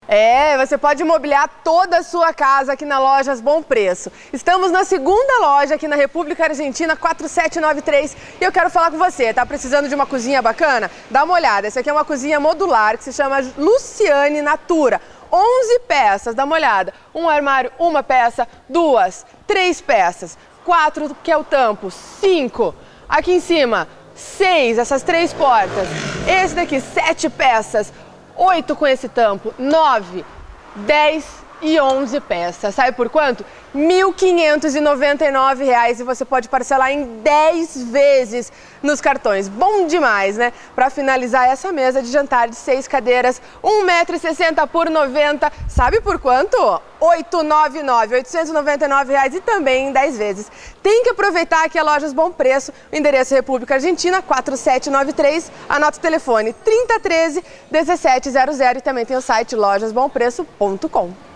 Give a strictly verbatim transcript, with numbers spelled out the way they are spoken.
É, você pode mobiliar toda a sua casa aqui na Lojas Bom Preço. Estamos na segunda loja aqui na República Argentina, quatro sete nove três, e eu quero falar com você. Tá precisando de uma cozinha bacana? Dá uma olhada. Essa aqui é uma cozinha modular que se chama Luciane Natura. onze peças, dá uma olhada. Um armário, uma peça, duas, três peças, quatro que é o tampo, cinco. Aqui em cima, seis, essas três portas. Esse daqui, sete peças. Oito com esse tampo, nove, dez e onze peças. Sabe por quanto? mil quinhentos e noventa e nove reais, e você pode parcelar em dez vezes nos cartões. Bom demais, né? Para finalizar essa mesa de jantar de seis cadeiras, um metro e sessenta por noventa. Sabe por quanto? oitocentos e noventa e nove, oitocentos e noventa e nove reais, e também em dez vezes. Tem que aproveitar aqui a Lojas Bom Preço, o endereço República Argentina, quatro sete nove três, anota o telefone trinta, treze, dezessete zero zero, e também tem o site lojas bom preço ponto com.